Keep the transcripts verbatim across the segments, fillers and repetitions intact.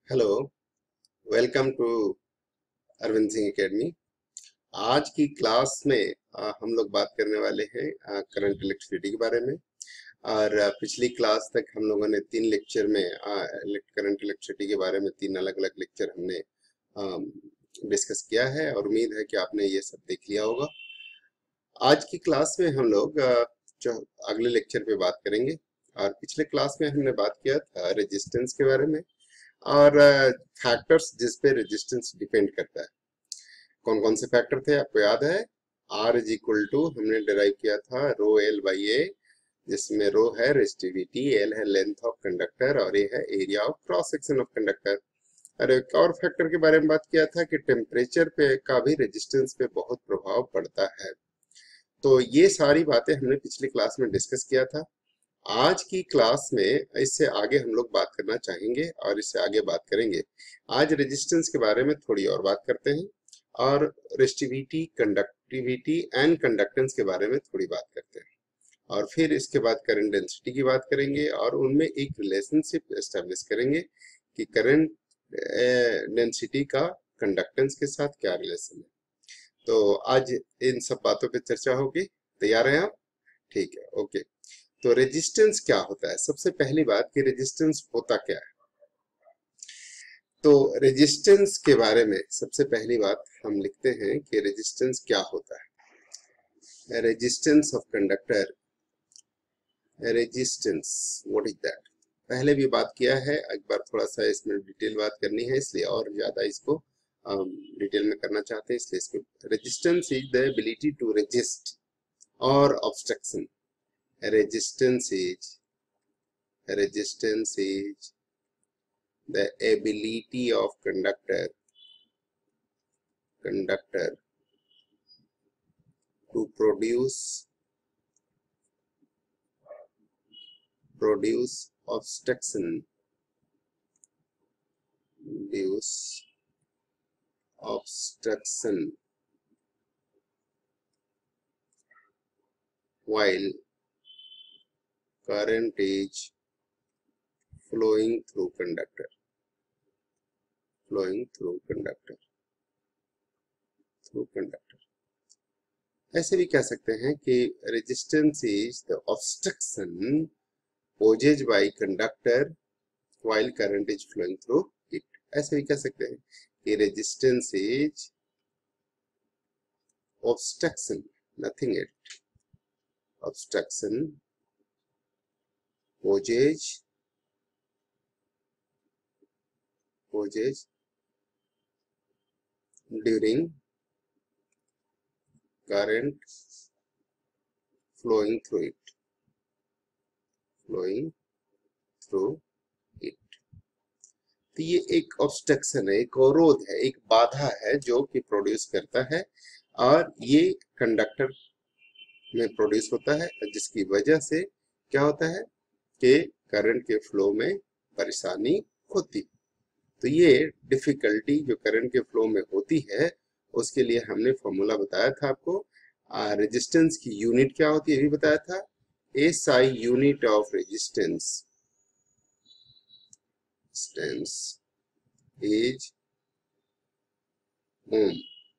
Hello, welcome to Arvind Singh academy. आज की class में आ, हम लोग बात करने वाले हैं करंट इलेक्ट्रिसिटी के बारे में। और आ, पिछली क्लास तक हम लोगों ने तीन लेक्चर में करंट इलेक्ट्रिसिटी के बारे में तीन अलग अलग लेक्चर हमने डिस्कस किया है और उम्मीद है कि आपने ये सब देख लिया होगा। आज की क्लास में हम लोग आ, जो अगले लेक्चर पे बात करेंगे। और पिछले क्लास में हमने बात किया था रेजिस्टेंस के बारे में और फैक्टर्स जिस पे रेजिस्टेंस डिपेंड करता है। कौन कौन से फैक्टर थे आपको याद है? आर इज इक्वल टू हमने डिराइव किया था रो एल बाई ए, जिसमें रो है रेजिस्टिविटी, एल है लेंथ ऑफ कंडक्टर और ए है area of cross section of conductor. और एक और फैक्टर के बारे में बात किया था कि टेम्परेचर पे का भी रेजिस्टेंस पे बहुत प्रभाव पड़ता है। तो ये सारी बातें हमने पिछली क्लास में डिस्कस किया था। आज की क्लास में इससे आगे हम लोग बात करना चाहेंगे और इससे आगे बात करेंगे। आज रेजिस्टेंस के बारे में थोड़ी और बात करते हैं और रेजिस्टिविटी, कंडक्टिविटी एंड कंडक्टेंस के बारे में थोड़ी बात करते हैं और फिर इसके बाद करंट डेंसिटी की बात करेंगे और उनमें एक रिलेशनशिप एस्टेब्लिश करेंगे कि करंट डेंसिटी का कंडक्टेंस के साथ क्या रिलेशन है। तो आज इन सब बातों पे चर्चा होगी। तैयार हैं आप? ठीक है, ओके। तो रेजिस्टेंस क्या होता है? सबसे पहली बात कि रेजिस्टेंस होता क्या है। तो रेजिस्टेंस के बारे में सबसे पहली बात हम लिखते हैं कि रेजिस्टेंस क्या होता है। Resistance of conductor, resistance what is that? पहले भी बात किया है, एक बार थोड़ा सा इसमें डिटेल बात करनी है, इसलिए और ज्यादा इसको डिटेल में करना चाहते हैं, इसलिए इसको resistance is the ability to resist और obstruction. resistance is resistance is the ability of conductor conductor to produce produce obstruction produce obstruction while current is flowing through conductor flowing through conductor through conductor ऐसे भी कह सकते हैं कि resistance is the obstruction posed by conductor while current is flowing through it। ऐसे भी कह सकते हैं कि resistance is obstruction, nothing else, obstruction posed posed during current flowing through it flowing through it। तो ये एक ऑब्स्ट्रक्शन है, एक अवरोध है, एक बाधा है जो कि प्रोड्यूस करता है और ये कंडक्टर में प्रोड्यूस होता है, जिसकी वजह से क्या होता है कि करंट के फ्लो में परेशानी होती है। तो ये डिफिकल्टी जो करंट के फ्लो में होती है उसके लिए हमने फॉर्मूला बताया था आपको। रेजिस्टेंस की यूनिट क्या होती है ये भी बताया था। S I unit of resistance is ohm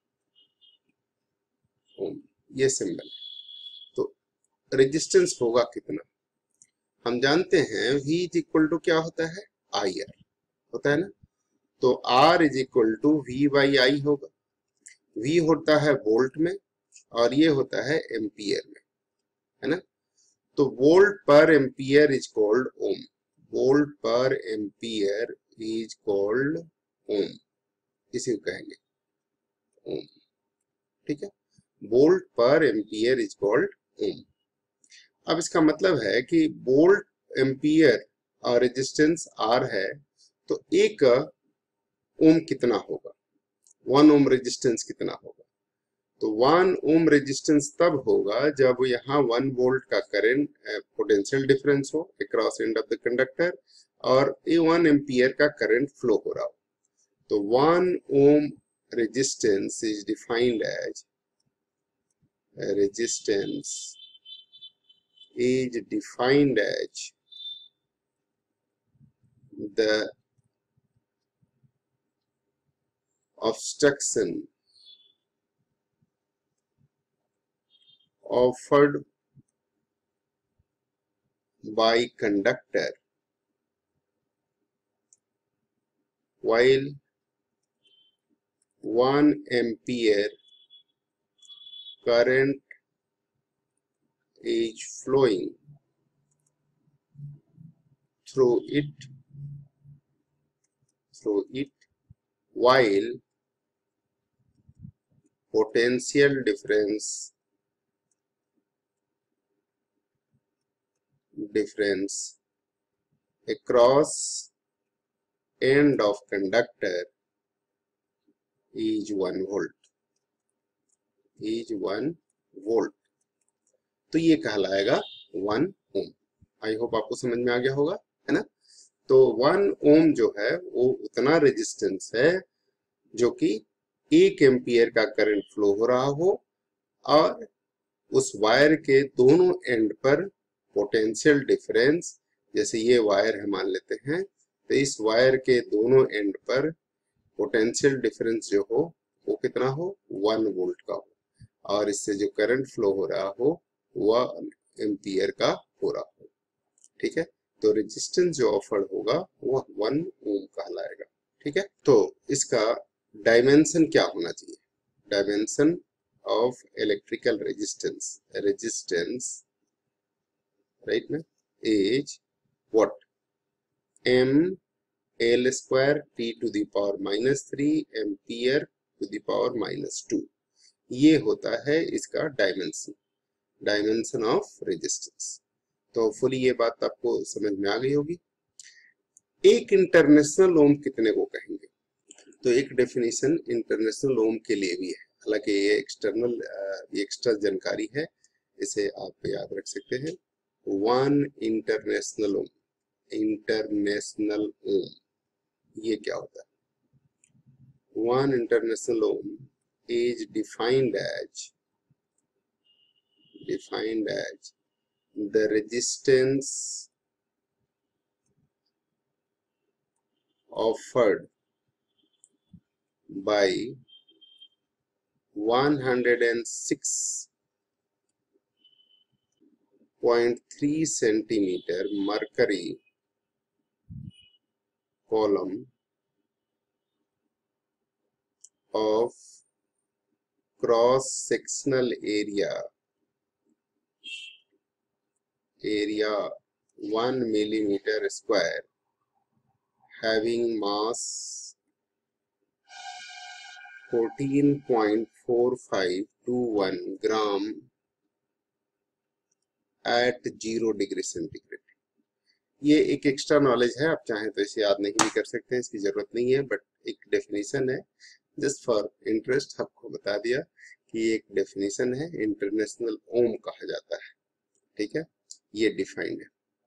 ohm ये सिंबल। तो रेजिस्टेंस होगा कितना? हम जानते हैं V इज इक्वल टू क्या होता है? आई आर होता है ना। तो R is equal to V by I होगा। V होता है वोल्ट में और ये होता है एम्पियर में, है ना। तो वोल्ट पर ampere is called ohm. Volt पर एम्पियर इज कॉल्ड ओम, इसी को कहेंगे ओम। ठीक है, वोल्ट पर एम्पियर इज कॉल्ड ओम। अब इसका मतलब है कि वोल्ट एम्पियर और रेजिस्टेंस R है, तो एक ओम कितना होगा? वन ओम रेजिस्टेंस कितना होगा? तो वन ओम रेजिस्टेंस तब होगा जब यहाँ वन वोल्ट का करंट पोटेंशियल डिफरेंस हो across end of the conductor और ए वन एम्पियर का करंट फ्लो हो रहा हो। तो one ohm resistance is defined as resistance is defined as the obstruction offered by conductor while one ampere current is flowing through it through it while potential difference difference across end of conductor is one volt is one volt तो ये कहलाएगा one ohm. I hope आपको समझ में आ गया होगा, है ना। तो वन ओम जो है वो उतना रेजिस्टेंस है जो कि एक एम्पियर का करंट फ्लो हो रहा हो और उस वायर के दोनों एंड पर पोटेंशियल डिफरेंस, जैसे ये वायर है मान लेते हैं, तो इस वायर के दोनों एंड पर पोटेंशियल डिफरेंस जो हो वो कितना हो, वन वोल्ट का हो और इससे जो करंट फ्लो हो रहा हो वह एम्पियर का हो रहा हो। ठीक है, तो रेजिस्टेंस जो ऑफर्ड होगा वह वन ओम कहलाएगा। ठीक है, तो इसका डायमेंशन क्या होना चाहिए, dimension of electrical resistance resistance right ना is what, M L square T to the power minus three ampere to the power minus two, ये होता है इसका डायमेंशन डायमेंशन ऑफ रेजिस्टेंस। तो फुली ये बात आपको समझ में आ गई होगी। एक इंटरनेशनल ओम कितने को कहेंगे, तो एक डेफिनेशन इंटरनेशनल ओम के लिए भी है, हालांकि ये एक्सटर्नल एक्स्ट्रा जानकारी है, इसे आप याद रख सकते हैं। One international ohm, international ohm ये क्या होता है, one international ohm is defined as defined as the resistance offered by one hundred six point three centimeter mercury column of cross sectional area area one millimeter square having mass fourteen point four five two one gram at zero degree centigrade। ये एक extra knowledge है, आप चाहें तो इसे याद नहीं भी कर सकते हैं, इसकी जरूरत नहीं है, बट एक डेफिनेशन है, जस्ट फॉर इंटरेस्ट आपको बता दिया कि एक डेफिनेशन है, इंटरनेशनल ओम कहा जाता है। ठीक है, ये डिफाइंड है।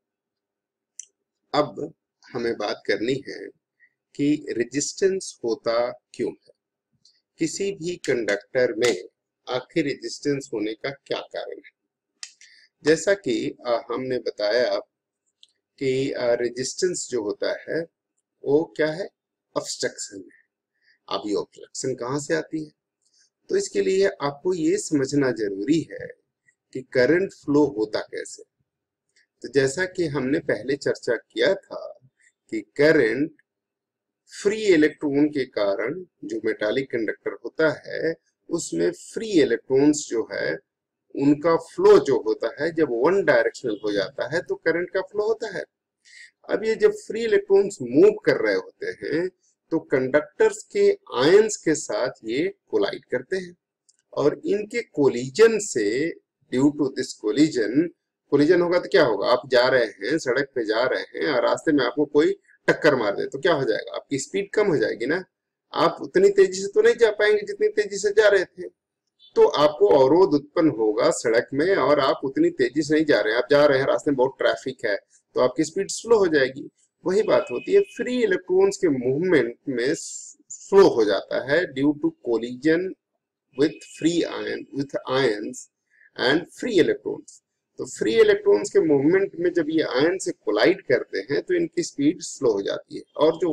अब हमें बात करनी है कि रेजिस्टेंस होता क्यों है, किसी भी कंडक्टर में आखिर रेजिस्टेंस होने का क्या कारण है। जैसा कि आ, हमने बताया कि रेजिस्टेंस जो होता है वो क्या है, ऑब्स्ट्रक्शन है। अब ये ऑब्स्ट्रक्शन कहाँ से आती है, तो इसके लिए आपको ये समझना जरूरी है कि करंट फ्लो होता कैसे। तो जैसा कि हमने पहले चर्चा किया था कि करंट फ्री इलेक्ट्रॉन के कारण जो मेटालिक कंडक्टर होता है उसमें फ्री इलेक्ट्रॉन्स जो है उनका फ्लो जो होता है जब वन डायरेक्शनल हो जाता है तो करंट का फ्लो होता है। अब ये जब फ्री इलेक्ट्रॉन्स मूव कर रहे होते हैं तो कंडक्टर्स के आयंस के साथ ये कोलाइड करते हैं और इनके कोलिजन से, due to this collision, collision होगा तो क्या होगा, आप जा रहे हैं सड़क पे जा रहे हैं और रास्ते में आपको कोई टक्कर मार दे तो क्या हो जाएगा, आपकी स्पीड कम हो जाएगी ना, आप उतनी तेजी से तो नहीं जा पाएंगे जितनी तेजी से जा रहे थे, तो आपको अवरोध उत्पन्न होगा सड़क में और आप उतनी तेजी से नहीं जा रहे हैं, आप जा रहे हैं रास्ते में बहुत ट्रैफिक है तो आपकी स्पीड स्लो हो जाएगी। वही बात होती है, फ्री इलेक्ट्रॉन्स के मूवमेंट में स्लो हो जाता है due to collision with free ion with ions and free electrons. तो फ्री इलेक्ट्रॉन्स के मूवमेंट में जब ये आयन से कोलाइड करते हैं तो इनकी स्पीड स्लो हो जाती है और जो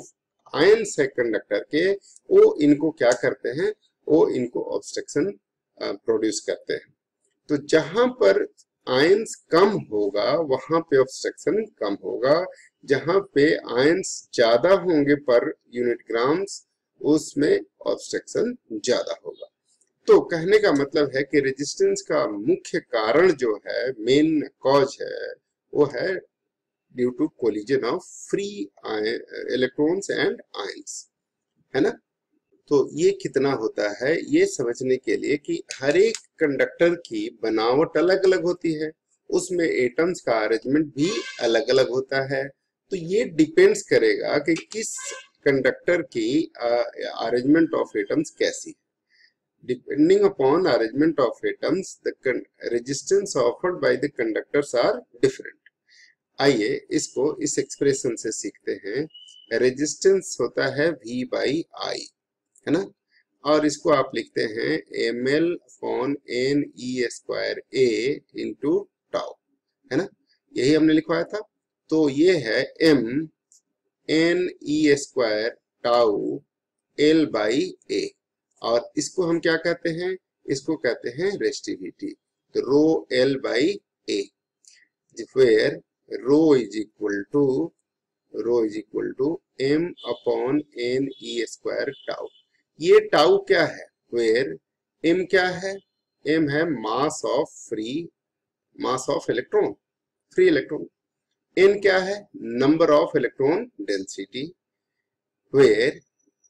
आयंस है कंडक्टर के, वो इनको क्या करते हैं, वो इनको ऑब्स्ट्रक्शन प्रोड्यूस करते हैं। तो जहां पर आयंस कम होगा वहां पे ऑब्स्ट्रक्शन कम होगा, जहां पे आयंस ज्यादा होंगे पर यूनिट ग्राम्स उसमें ऑब्स्ट्रक्शन ज्यादा होगा। तो कहने का मतलब है कि रेजिस्टेंस का मुख्य कारण जो है, मेन कॉज है, वो है due to collision of free electrons and ions, है ना। तो ये कितना होता है ये समझने के लिए कि हर एक कंडक्टर की बनावट अलग अलग होती है, उसमें एटम्स का अरेंजमेंट भी अलग अलग होता है। तो ये डिपेंड्स करेगा कि किस कंडक्टर की अरेंजमेंट ऑफ एटम्स कैसी है। Depending upon arrangement of atoms, the resistance offered by the conductors are different. आइए इसको इस एक्सप्रेशन से सीखते हैं। रेजिस्टेंस होता है V by I, है ना, और इसको आप लिखते हैं M L upon N E square A into tau, है ना, यही हमने लिखवाया था। तो ये है m N E square tau L by A, और इसको हम क्या कहते हैं, इसको कहते हैं रेजिस्टिविटी। तो rho L by A, where rho is equal to rho is equal to M upon N E square tau. ये टाउ क्या है, वेयर एम क्या है, एम है mass of free mass of electron, free electron. N क्या है, number of electron density, where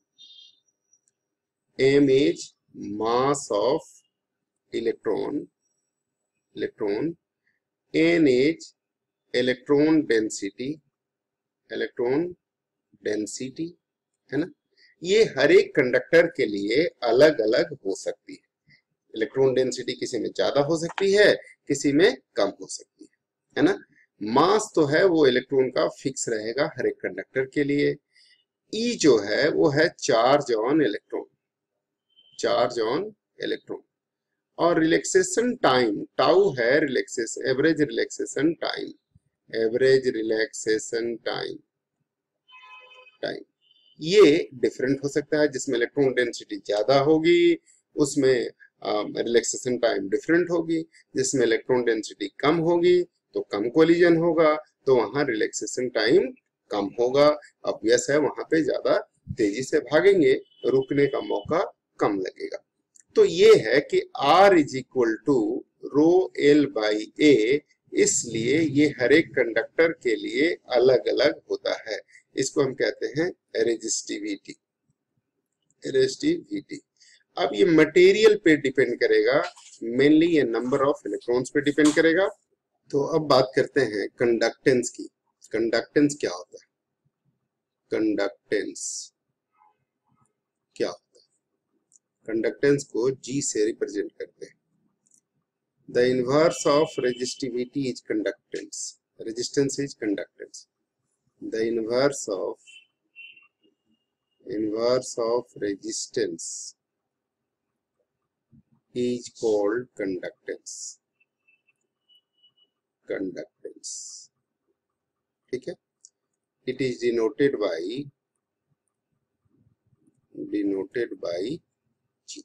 m is mass of electron electron n is electron density electron density, है ना। ये हर एक कंडक्टर के लिए अलग अलग हो सकती है। इलेक्ट्रॉन डेंसिटी किसी में ज्यादा हो सकती है, किसी में कम हो सकती है, है ना। मास तो है वो इलेक्ट्रॉन का फिक्स रहेगा हर एक कंडक्टर के लिए। ई जो है वो है charge on electron, charge on electron. और रिलैक्सेशन टाइम टाउ है relaxation, average relaxation time, average relaxation time time ये डिफरेंट हो सकता है। जिसमें इलेक्ट्रॉन डेंसिटी ज्यादा होगी उसमें रिलैक्सेशन टाइम डिफरेंट होगी, जिसमें इलेक्ट्रॉन डेंसिटी कम होगी तो कम कोलिजन होगा, तो वहां रिलैक्सेशन टाइम कम होगा। ऑब्वियस है वहां पे ज्यादा तेजी से भागेंगे, रुकने का मौका कम लगेगा। तो ये है कि R is equal to rho L by A, इसलिए ये हर एक कंडक्टर के लिए अलग अलग होता है। इसको हम कहते हैं रेजिस्टिविटी, रेजिस्टिविटी। अब ये मटेरियल पे डिपेंड करेगा, मेनली ये नंबर ऑफ इलेक्ट्रॉन्स पे डिपेंड करेगा। तो अब बात करते हैं कंडक्टेंस की। कंडक्टेंस क्या होता है, कंडक्टेंस क्या होता है, कंडक्टेंस को G से रिप्रेजेंट करते हैं। The inverse of resistivity is conductance, resistance is conductance. The inverse of inverse of resistance is called conductance, conductance, ठीक है। it is denoted by denoted by G.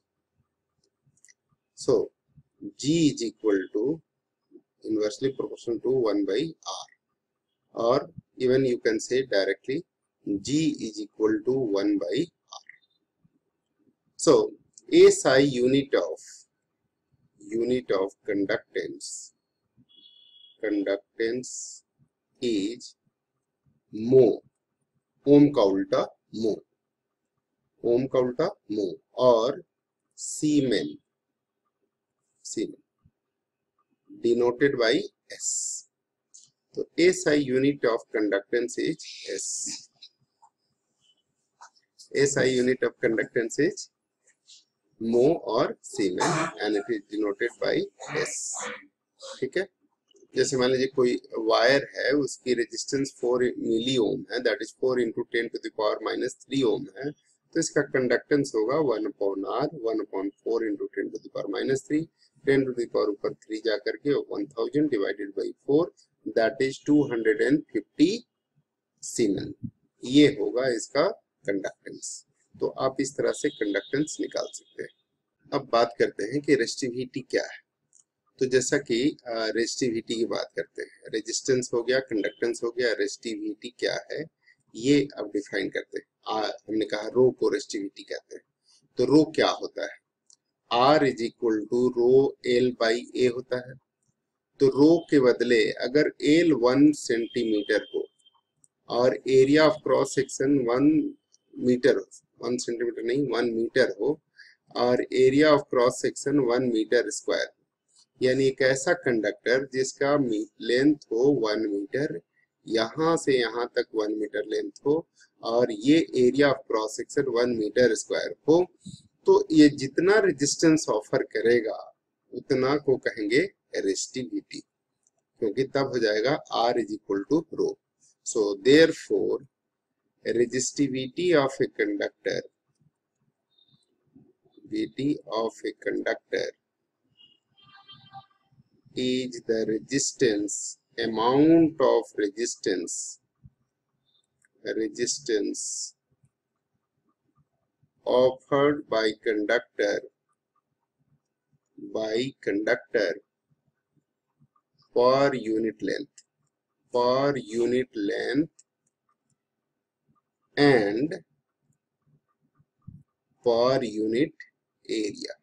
So G is equal to inversely proportional to one by R, or even you can say directly G is equal to one by R. So S I unit of unit of conductance conductance is mho, ओम का उल्टा मो, ओम का उल्टा मो, और सीमेन, सीमेन denoted by S. तो S I unit of conductance is S. S I unit of conductance is mho or Siemens and it is denoted by S, ठीक है। जैसे मान लीजिए कोई वायर है, उसकी रेजिस्टेंस फोर मिली ओम है, that is four into ten to the power minus three ohm है, तो इसका कंडक्टेंस होगा one upon R, one upon four into ten to the power minus three, ten to the power ऊपर three जा करके one thousand divided by four, that is two hundred fifty siemens. ये होगा इसका कंडक्टेंस। तो आप इस तरह से कंडक्टेंस निकाल सकते हैं। अब बात करते हैं कि रेजिस्टिविटी क्या है। तो जैसा कि रेजिस्टिविटी की बात करते हैं, रेजिस्टेंस हो गया, कंडक्टेंस हो गया, रेजिस्टिविटी क्या है ये अब डिफाइन करते हैं। आ, हमने कहा रो को रेजिस्टिविटी कहते हैं। तो रो क्या होता है? R is equal to rho L by A होता है। तो रो के बदले अगर एल वन सेंटीमीटर हो और area of cross section one metre हो, वन सेंटीमीटर नहीं वन मीटर हो, और area of cross section one metre square, यानी एक ऐसा कंडक्टर जिसका लेंथ हो वन मीटर, यहाँ से यहाँ तक वन मीटर लेंथ हो, और ये area of cross section one metre square हो, तो ये जितना रेजिस्टेंस ऑफर करेगा उतना को कहेंगे रेजिस्टिविटी, क्योंकि तब हो जाएगा R is equal to rho. So therefore resistivity of a conductor, resistivity of a conductor is the resistance, amount of resistance, resistance offered by conductor, by conductor per unit length, per unit length and per unit area,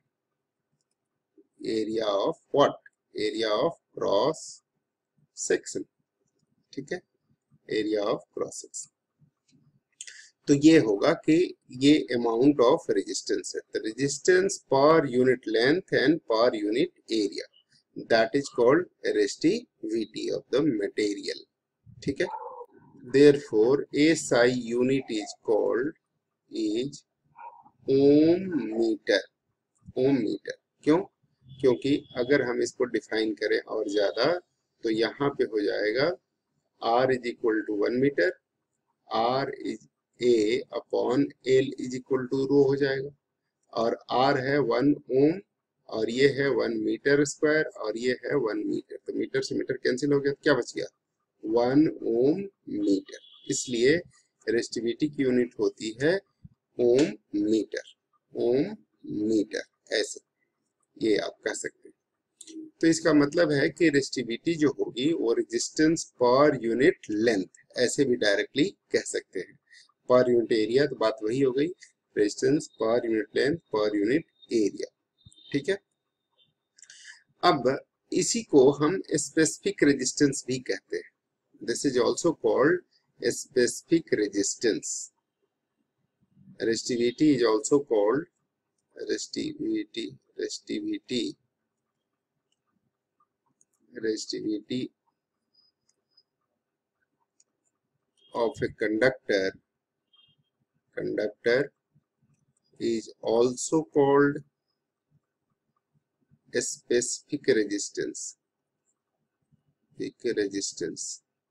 area of what? Area of cross section, ठीक है, area of cross section. तो ये होगा कि ये amount of resistance है, तो resistance per unit length and per unit area, that is called resistivity of the material, ठीक है। Therefore SI unit is called is ohm metre, ohm metre. क्यों? क्योंकि अगर हम इसको डिफाइन करें और ज्यादा तो यहाँ पे हो जाएगा R is equal to one metre, R is A upon L is equal to rho हो जाएगा, और R है वन ओम और ये है वन मीटर स्क्वायर और ये है वन मीटर, तो मीटर से मीटर कैंसिल हो गया, क्या बच गया? One ohm metre. इसलिए रेजिस्टिविटी की यूनिट होती है ओम मीटर, ओम मीटर, ऐसे ये आप कह सकते हैं। तो इसका मतलब है कि रेजिस्टिविटी जो होगी वो रेजिस्टेंस पर यूनिट लेंथ, ऐसे भी डायरेक्टली कह सकते हैं। पर यूनिट एरिया तो बात वही हो गई, resistance per unit length per unit area, ठीक है। अब इसी को हम स्पेसिफिक रेजिस्टेंस भी कहते हैं। This is also called specific resistance. Resistivity is also called resistivity, resistivity, resistivity of a conductor, conductor is also called a specific resistance, specific resistance,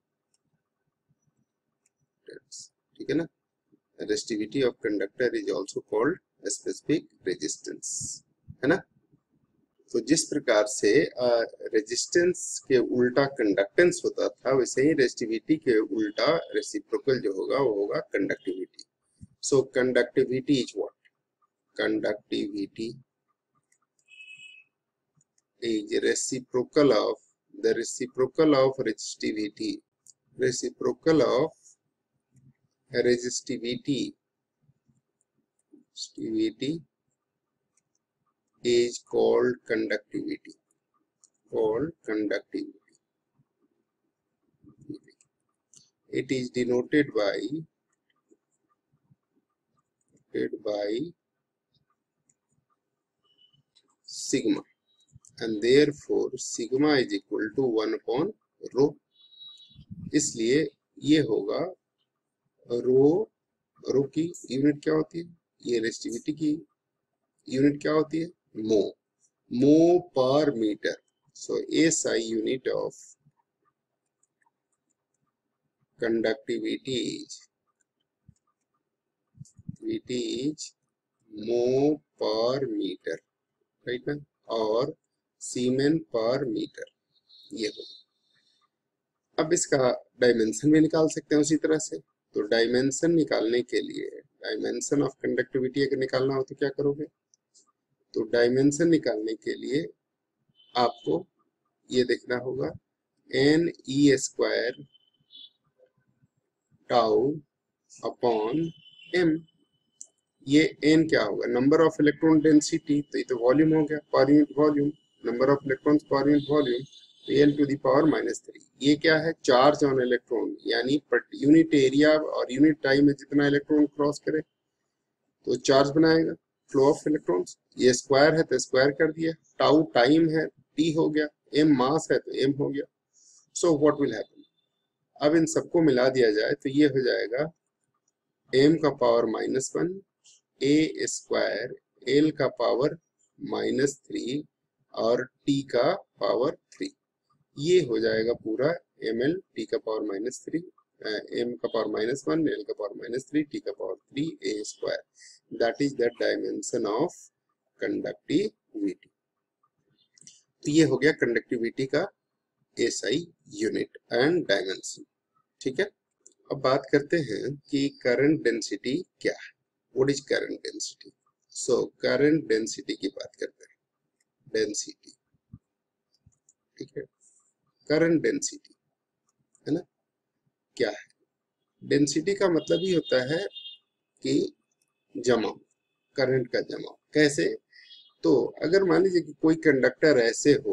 ठीक है ना। resistivity of conductor is also called specific resistance, है ना। तो जिस प्रकार से resistance के उल्टा कंडक्टेंस होता था, वैसे ही रेजिस्टिविटी के उल्टा रेसिप्रोकल जो होगा वो होगा conductivity. So conductivity is what? Conductivity is reciprocal of the reciprocal of resistivity, reciprocal of resistivity Resistivity is called conductivity, called conductivity. It is denoted by, denoted by sigma, and therefore sigma is equal to one upon rho. इसलिए ये होगा रो, रो की unit क्या होती है? ये resistivity की unit क्या होती है? Mho, mho per metre. So SI unit of conductivity is, is mho per metre, right ना, और सीमेन पर मीटर, ये होगा। अब इसका डायमेंशन भी निकाल सकते हैं उसी तरह से। तो डायमेंशन निकालने के लिए डायमेंशन ऑफ कंडक्टिविटी अगर निकालना हो तो क्या करोगे? तो डायमेंशन निकालने के लिए आपको ये देखना होगा N E square tau upon M. ये एन क्या होगा? नंबर ऑफ इलेक्ट्रॉन डेंसिटी, तो ये तो वॉल्यूम हो गया, per unit volume, number of electrons per unit volume, तो L to the power minus three. ये क्या है? चार्ज ऑन इलेक्ट्रॉन, यानी यूनिट एरिया और यूनिट टाइम में जितना इलेक्ट्रॉन क्रॉस करे तो चार्ज बनाएगा, फ्लो ऑफ इलेक्ट्रॉन्स। ये स्क्वायर है तो स्क्वायर कर दिया, टाउ टाइम है, टी हो गया, एम मास है तो एम हो गया। So what will happen? अब इन सबको मिला दिया जाए तो ये हो जाएगा एम का power minus one, A square L का पावर माइनस थ्री और टी का पावर थ्री। ये हो जाएगा पूरा एम एल टी का पावर माइनस थ्री, एम का पावर माइनस वन, एल का पावर माइनस थ्री, टी का power three, A square. That is the dimension of conductivity. तो ये हो गया कंडक्टिविटी का एसआई यूनिट एंड डायमेंशन। ठीक है, अब बात करते हैं कि करंट डेंसिटी क्या है। What is current density? So current density की बात करते हैं। डेंसिटी, ठीक है, करंट डेंसिटी है ना, क्या है? डेंसिटी का मतलब ही होता है कि जमाव, करंट का जमाव। कैसे? तो अगर मान लीजिए कि कोई कंडक्टर ऐसे हो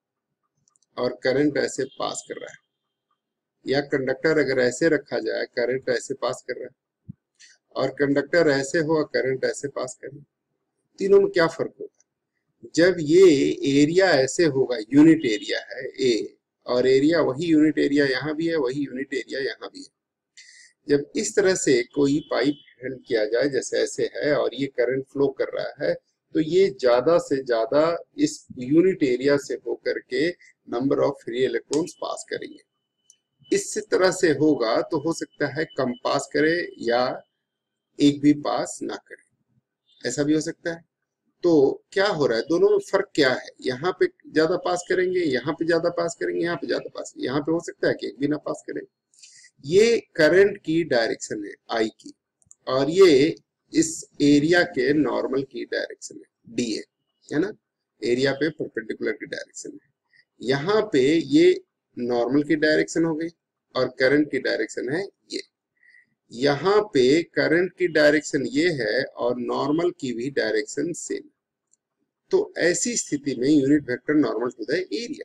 और करंट ऐसे पास कर रहा है, या कंडक्टर अगर ऐसे रखा जाए, करंट ऐसे पास कर रहा है, और कंडक्टर ऐसे हो और करंट ऐसे पास कर रहा है, तीनों में क्या फर्क होगा? जब ये एरिया ऐसे होगा, यूनिट एरिया है ए, और एरिया वही यूनिट एरिया यहाँ भी है, वही यूनिट एरिया यहाँ भी है। जब इस तरह से कोई पाइप हेल्ड किया जाए जैसे ऐसे है और ये करंट फ्लो कर रहा है, तो ये ज्यादा से ज्यादा इस यूनिट एरिया से होकर के number of free electrons pass करेंगे। इस तरह से होगा तो हो सकता है कम पास करे या एक भी पास ना करे, ऐसा भी हो सकता है। तो क्या हो रहा है, दोनों में फर्क क्या है? यहाँ पे ज्यादा पास करेंगे, यहाँ पे ज्यादा पास करेंगे, यहाँ पे ज्यादा पास, यहाँ पे हो सकता है कि एक भी ना पास करें। ये करंट की डायरेक्शन है आई की, और ये इस एरिया के नॉर्मल की डायरेक्शन है डी ए, है ना, एरिया पे परपेंडिकुलर की डायरेक्शन है। यहाँ पे ये नॉर्मल की डायरेक्शन हो गई और करंट की डायरेक्शन है ये। यहाँ पे करंट की डायरेक्शन ये है और नॉर्मल की भी डायरेक्शन सेम। तो ऐसी स्थिति में unit vector normal to the area,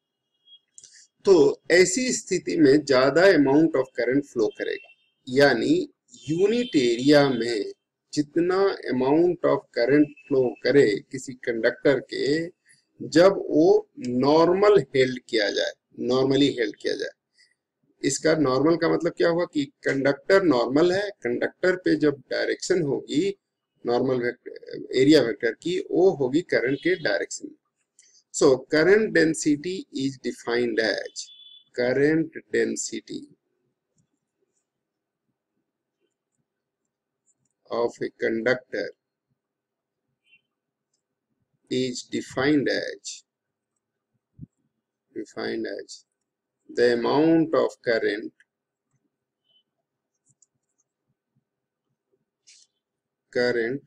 तो ऐसी स्थिति में ज्यादा अमाउंट ऑफ करंट फ्लो करेगा, यानी यूनिट एरिया में जितना अमाउंट ऑफ करंट फ्लो करे किसी कंडक्टर के, जब वो नॉर्मल हेल्ड किया जाए, नॉर्मली हेल्ड किया जाए। इसका नॉर्मल का मतलब क्या हुआ कि कंडक्टर नॉर्मल है, कंडक्टर पे जब डायरेक्शन होगी नॉर्मल वेक्टर एरिया वेक्टर की, वो होगी करंट के डायरेक्शन में। So current density is defined as current density of a conductor is defined as defined as the amount of current current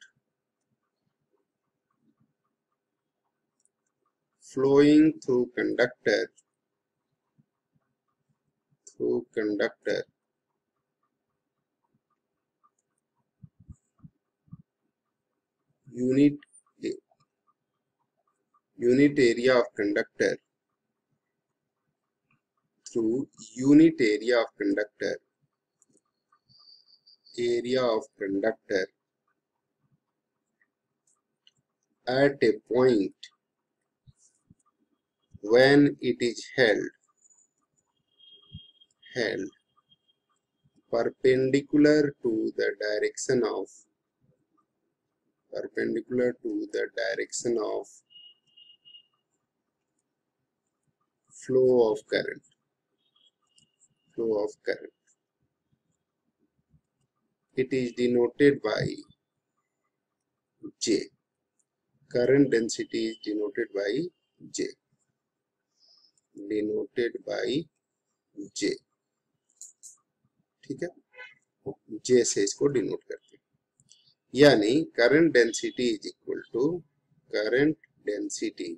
flowing through conductor through conductor unit unit area of conductor through unit area of conductor area of conductor at a point when it is held held perpendicular to the direction of perpendicular to the direction of flow of current flow of current. It is denoted by J. Current density is denoted by J. Denoted by J. ठीक है, J से इसको denote करते हैं। यानी current density is equal to current density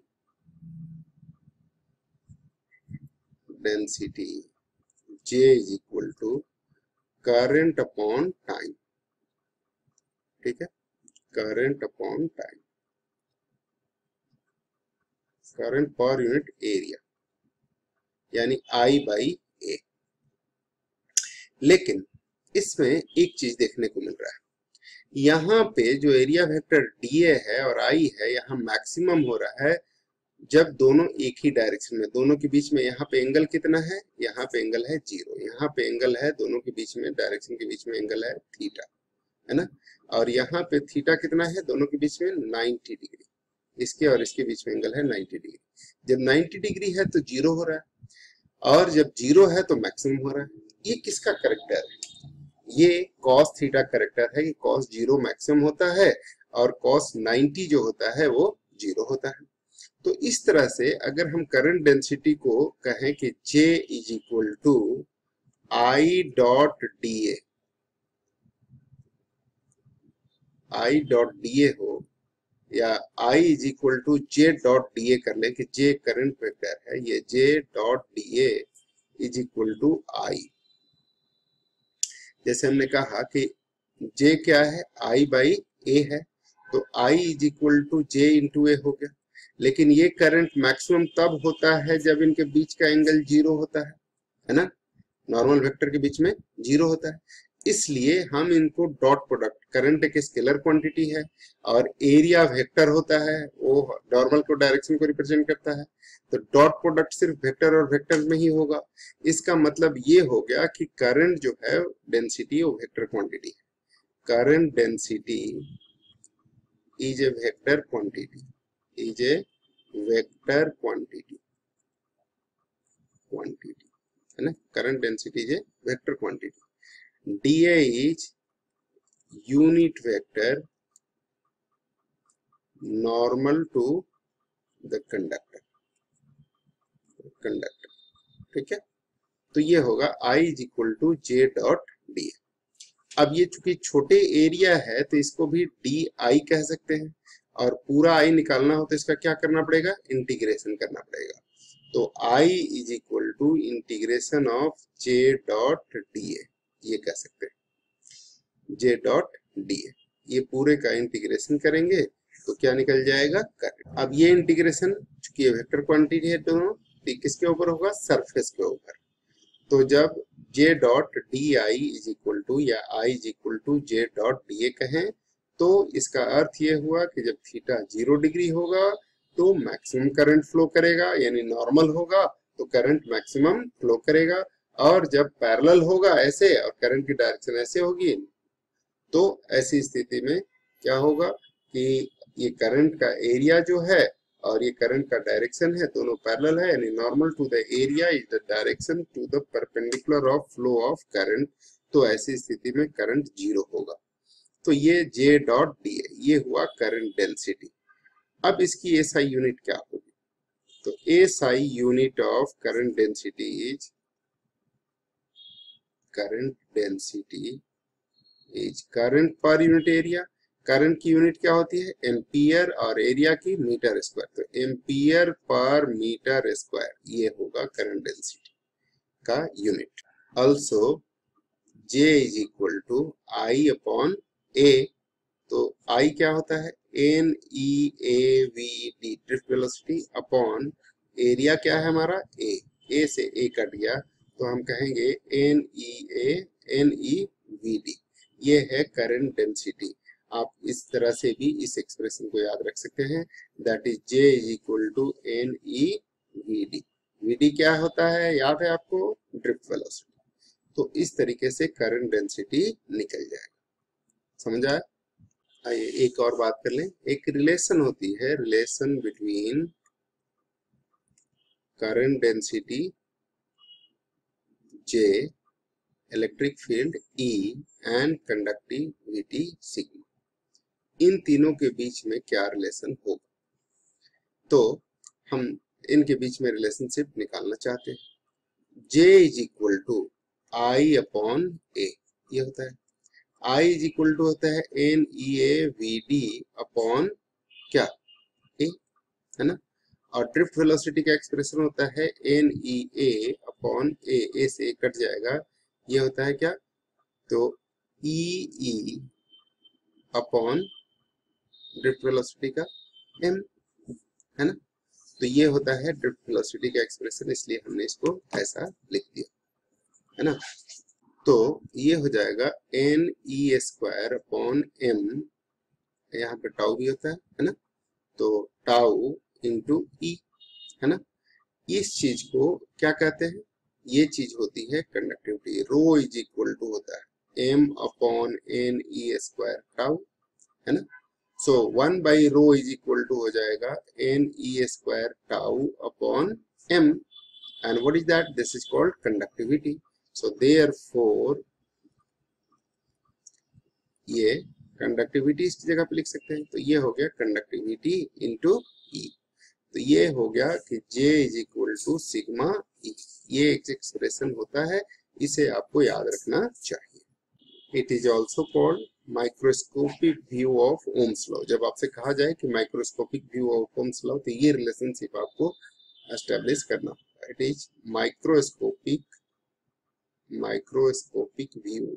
density J is equal to current upon time. ठीक है, current upon time, current per unit area, यानी I बाई ए। लेकिन इसमें एक चीज देखने को मिल रहा है, यहाँ पे जो एरिया वेक्टर डीए है और आई है, यहाँ मैक्सिमम हो रहा है जब दोनों एक ही डायरेक्शन में, दोनों के बीच में यहाँ पे एंगल कितना है, यहाँ पे एंगल है जीरो, यहाँ पे एंगल है, दोनों के बीच में डायरेक्शन के बीच में एंगल है थीटा, है ना। और यहाँ पे थीटा कितना है, दोनों के बीच में नाइन्टी डिग्री, इसके और इसके बीच में एंगल है नाइन्टी डिग्री। जब नाइन्टी डिग्री है तो जीरो हो रहा है, और जब जीरो है तो मैक्सिमम हो रहा है। ये किसका करेक्टर है, ये कॉस थीटा करेक्टर है कि कॉस जीरो मैक्सिमम होता है और कॉस नाइन्टी जो होता है वो जीरो होता है। तो इस तरह से अगर हम करंट डेंसिटी को कहें कि J is equal to I dot D A, I dot D A हो, या I is equal to J dot D A कर लें कि J करंट वेक्टर है, ये J dot D A is equal to I। जैसे हमने कहा कि J क्या है, I बाई ए है, तो I is equal to J into A हो गया। लेकिन ये करंट मैक्सिमम तब होता है जब इनके बीच का एंगल जीरो होता है, है ना, नॉर्मल वेक्टर के बीच में जीरो होता है। इसलिए हम इनको डॉट प्रोडक्ट, करंट एक स्केलर क्वांटिटी है और एरिया वेक्टर होता है, वो नॉर्मल को डायरेक्शन को रिप्रेजेंट करता है, तो डॉट प्रोडक्ट सिर्फ वेक्टर और वेक्टर में ही होगा। इसका मतलब ये हो गया कि करंट जो है डेंसिटी वो वेक्टर क्वांटिटी है, current density is a vector quantity, is a vector quantity, quantity है ना, current density is a vector quantity. dA is unit vector normal to the conductor, conductor। ठीक है, तो ये होगा I is equal to J dot dA। अब ये चूंकि छोटे एरिया है तो इसको भी di कह सकते हैं, और पूरा I निकालना हो तो इसका क्या करना पड़ेगा, इंटीग्रेशन करना पड़ेगा। तो I is equal to integration of J dot dA, ये कह सकते हैं J डॉट डी ए। ये पूरे का इंटीग्रेशन करेंगे तो क्या निकल जाएगा, करंट। अब ये इंटीग्रेशन चूंकि ये वेक्टर क्वांटिटी है दोनों, तो किसके ऊपर होगा, सरफेस के ऊपर। तो जब J dot D I is equal to या I is equal to J dot D A कहें, तो इसका अर्थ ये हुआ कि जब थीटा जीरो डिग्री होगा तो मैक्सिमम करंट फ्लो करेगा, यानी नॉर्मल होगा तो करंट मैक्सिमम फ्लो करेगा। और जब पैरेलल होगा ऐसे और करंट की डायरेक्शन ऐसे होगी, तो ऐसी स्थिति में क्या होगा कि ये करंट का एरिया जो है और ये करंट का डायरेक्शन है दोनों पैरेलल है, यानी normal to the area is the direction to the perpendicular of flow of current. तो ऐसी स्थिति में करंट जीरो होगा। तो ये J डॉट डी ए, ये हुआ करंट डेंसिटी। अब इसकी एसआई यूनिट क्या होगी, तो SI unit of current density is, current density is current per unit area. Current की यूनिट क्या होती है, एम्पियर, और एरिया की मीटर स्क्वायर, तो एम्पियर पर मीटर स्क्वायर, ये होगा करंट डेंसिटी का unit. Also J is equal to I upon A, तो I क्या होता है, N E A V D, drift velocity, upon area क्या है हमारा, ए, ए से ए कट गया तो हम कहेंगे N E A N E V D, ये है करंट डेंसिटी। आप इस तरह से भी इस एक्सप्रेशन को याद रख सकते हैं, that is J is equal to N E V D. V D क्या होता है, याद है आपको, ड्रिफ्ट वेलोसिटी। तो इस तरीके से करंट डेंसिटी निकल जाएगा, समझ आया। आइए एक और बात कर लें, एक रिलेशन होती है, relation between current density J, electric field E and conductivity sigma. इन तीनों के बीच में क्या रिलेशन होगा, तो हम इनके बीच में रिलेशनशिप निकालना चाहते हैं। J is equal to I upon A, ये होता है। आई इज इक्वल टू होता है N E A V D upon क्या, ए, है ना। और ड्रिफ्ट वेलोसिटी का एक्सप्रेशन होता है एन ई ए अपॉन ए, ए से कट जाएगा, ये होता है क्या, तो E E upon drift velocity का एम, है ना। तो ये होता है ड्रिफ्ट वेलोसिटी का एक्सप्रेशन, इसलिए हमने इसको ऐसा लिख दिया, है ना। तो ये हो जाएगा N E square upon M, यहाँ पे टाउ भी होता है है ना, तो टाउ इंटू ई, है ना। इस चीज को क्या कहते हैं, ये चीज होती है conductivity. Rho is equal to होता है M upon N E square tau, है ना। So one by rho is equal to हो जाएगा N E square tau upon M, and what is that, this is called conductivity. So therefore ये conductivity इसकी जगह पे लिख सकते हैं, तो ये हो गया कंडक्टिविटी इंटू ई। तो ये हो गया कि J is equal to sigma E, ये एक एक्सप्रेशन होता है, इसे आपको याद रखना चाहिए। It is also called microscopic view of Ohm's law. जब आपसे कहा जाए कि microscopic view of Ohm's law, तो ये रिलेशनशिप आपको एस्टेब्लिश करना होगा। It is microscopic microscopic view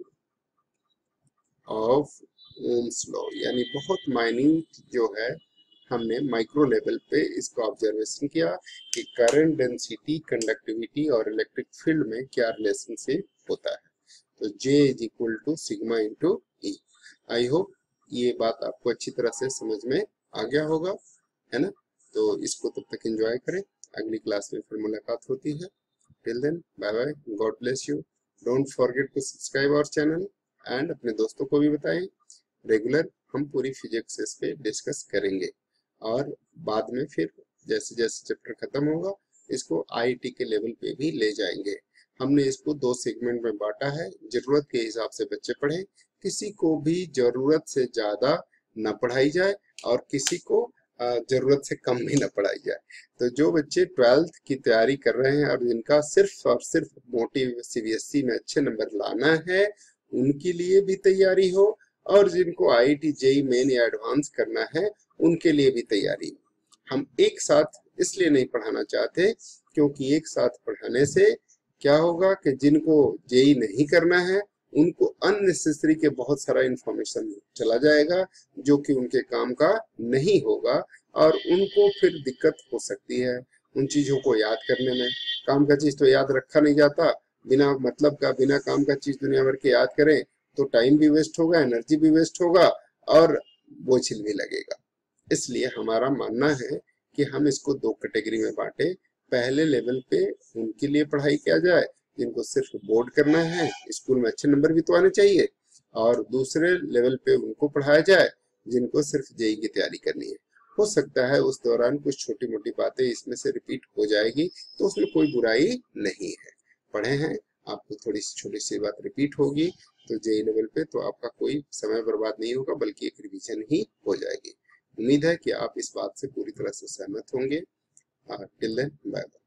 of Ohm's law, यानी बहुत माइन्यूट जो है, हमने माइक्रो लेवल पे इसको ऑब्जर्वेशन किया कि करंट डेंसिटी, कंडक्टिविटी और इलेक्ट्रिक फील्ड में क्या रिलेशनशिप होता है। तो J is equal to sigma into E. I hope ये बात आपको अच्छी तरह से समझ में आ गया होगा, है ना। तो इसको तब तक एंजॉय करें, अगली क्लास में फिर मुलाकात होती है। Till then bye bye, God bless you. Don't forget to subscribe our channel and अपने दोस्तों को भी बताएं। रेगुलर हम पूरी फिजिक्स इस पे डिस्कस करेंगे, और बाद में फिर जैसे जैसे चैप्टर खत्म होगा इसको आई टी के लेवल पे भी ले जाएंगे। हमने इसको दो सेगमेंट में बांटा है, जरूरत के हिसाब से बच्चे पढ़ें, किसी को भी जरूरत से ज्यादा न पढ़ाई जाए और किसी को जरूरत से कम भी न पढ़ाई जाए। तो जो बच्चे ट्वेल्थ की तैयारी कर रहे हैं और जिनका सिर्फ और सिर्फ motive C B S E में अच्छे नंबर लाना है, उनके लिए भी तैयारी हो, और जिनको I I T J E E main या एडवांस करना है उनके लिए भी तैयारी हो। हम एक साथ इसलिए नहीं पढ़ाना चाहते क्योंकि एक साथ पढ़ाने से क्या होगा कि जिनको जे ई ई नहीं करना है उनको अननेसेसरी के बहुत सारा इंफॉर्मेशन चला जाएगा जो कि उनके काम का नहीं होगा, और उनको फिर दिक्कत हो सकती है उन चीजों को याद करने में। काम का चीज तो याद रखा नहीं जाता, बिना मतलब का, बिना काम का चीज दुनिया भर के याद करें तो टाइम भी वेस्ट होगा, एनर्जी भी वेस्ट होगा और बोझिल भी लगेगा। इसलिए हमारा मानना है कि हम इसको दो कैटेगरी में बांटे। पहले लेवल पे उनके लिए पढ़ाई किया जाए जिनको सिर्फ बोर्ड करना है, स्कूल में अच्छे नंबर भी तो आने चाहिए, और दूसरे लेवल पे उनको पढ़ाया जाए जिनको सिर्फ जे ई की तैयारी करनी है। हो सकता है उस दौरान कुछ छोटी मोटी बातें इसमें से रिपीट हो जाएगी, तो उसमें कोई बुराई नहीं है। पढ़े हैं, आपको थोड़ी सी छोटी सी बात रिपीट होगी तो जे ई लेवल पे तो आपका कोई समय बर्बाद नहीं होगा, बल्कि एक रिवीजन ही हो जाएगी। उम्मीद है कि आप इस बात से पूरी तरह से सहमत होंगे। Till then bye bye.